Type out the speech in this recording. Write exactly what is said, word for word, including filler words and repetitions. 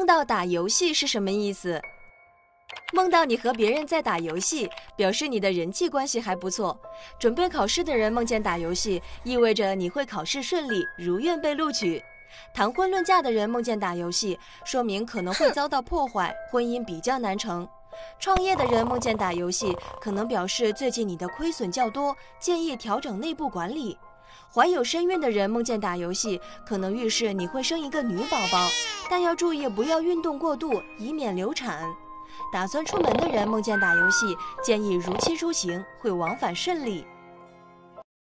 梦到打游戏是什么意思？梦到你和别人在打游戏，表示你的人际关系还不错。准备考试的人梦见打游戏，意味着你会考试顺利，如愿被录取。谈婚论嫁的人梦见打游戏，说明可能会遭到破坏，婚姻比较难成。创业的人梦见打游戏，可能表示最近你的亏损较多，建议调整内部管理。怀有身孕的人梦见打游戏，可能预示你会生一个女宝宝，但要注意不要运动过度，以免流产。打算出门的人梦见打游戏，建议如期出行，会往返顺利。